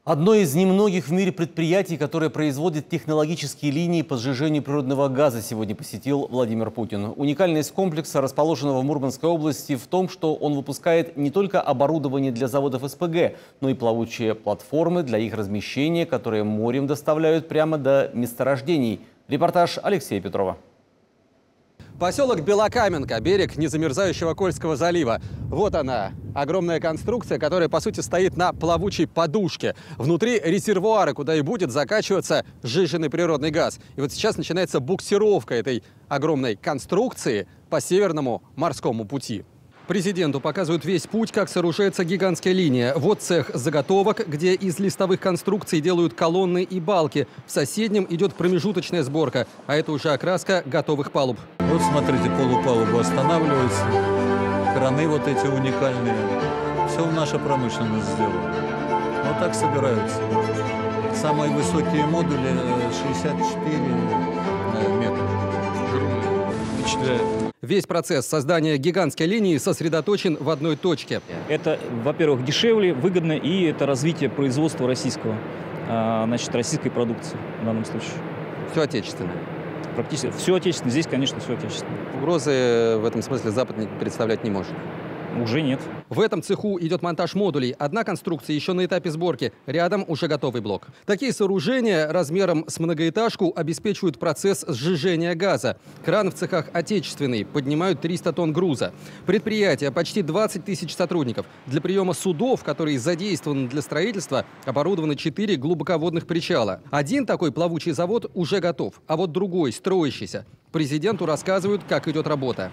Одно из немногих в мире предприятий, которое производит технологические линии по сжижению природного газа, сегодня посетил Владимир Путин. Уникальность комплекса, расположенного в Мурманской области, в том, что он выпускает не только оборудование для заводов СПГ, но и плавучие платформы для их размещения, которые морем доставляют прямо до месторождений. Репортаж Алексея Петрова. Поселок Белокаменка, берег незамерзающего Кольского залива. Вот она, огромная конструкция, которая, по сути, стоит на плавучей подушке. Внутри резервуары, куда и будет закачиваться сжиженный природный газ. И вот сейчас начинается буксировка этой огромной конструкции по Северному морскому пути. Президенту показывают весь путь, как сооружается гигантская линия. Вот цех заготовок, где из листовых конструкций делают колонны и балки. В соседнем идет промежуточная сборка, а это уже окраска готовых палуб. Вот смотрите, полупалуба останавливается, краны вот эти уникальные. Все наша промышленность сделала. Вот так собираются. Самые высокие модули 64 метра. Впечатляет. Весь процесс создания гигантской линии сосредоточен в одной точке. Это, во-первых, дешевле, выгодно, и это развитие производства российского, российской продукции в данном случае. Все отечественное. Практически все отечественное. Здесь, конечно, все отечественное. Угрозы в этом смысле Запад представлять не может. Уже нет. В этом цеху идет монтаж модулей. Одна конструкция еще на этапе сборки. Рядом уже готовый блок. Такие сооружения размером с многоэтажку обеспечивают процесс сжижения газа. Кран в цехах отечественный, поднимают 300 тонн груза. Предприятие, почти 20 тысяч сотрудников. Для приема судов, которые задействованы для строительства, оборудованы 4 глубоководных причала. Один такой плавучий завод уже готов, а вот другой, строящийся. Президенту рассказывают, как идет работа.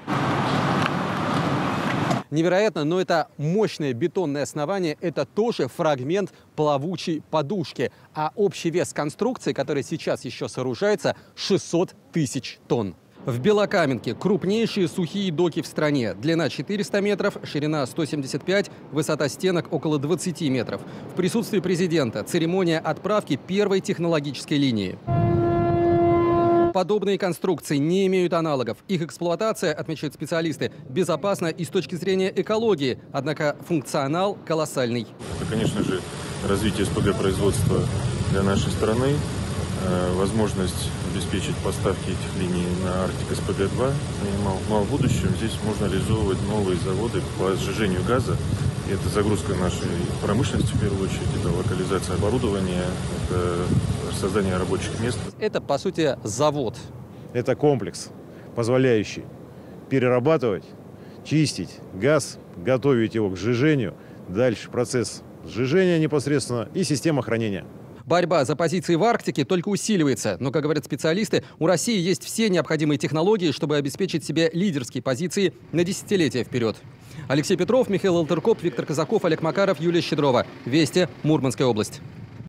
Невероятно, но это мощное бетонное основание, это тоже фрагмент плавучей подушки. А общий вес конструкции, которая сейчас еще сооружается, 600 тысяч тонн. В Белокаменке крупнейшие сухие доки в стране. Длина 400 метров, ширина 175, высота стенок около 20 метров. В присутствии президента церемония отправки первой технологической линии. Подобные конструкции не имеют аналогов. Их эксплуатация, отмечают специалисты, безопасна и с точки зрения экологии. Однако функционал колоссальный. Это, конечно же, развитие СПГ-производства для нашей страны, возможность обеспечить поставки этих линий на Арктик СПГ-2. Ну а в будущем здесь можно реализовывать новые заводы по сжижению газа. И это загрузка нашей промышленности, в первую очередь, это локализация оборудования, это создание рабочих мест. Это, по сути, завод. Это комплекс, позволяющий перерабатывать, чистить газ, готовить его к сжижению. Дальше процесс сжижения непосредственно и система хранения. Борьба за позиции в Арктике только усиливается. Но, как говорят специалисты, у России есть все необходимые технологии, чтобы обеспечить себе лидерские позиции на десятилетия вперед. Алексей Петров, Михаил Алтыркоп, Виктор Казаков, Олег Макаров, Юлия Щедрова. Вести, Мурманская область.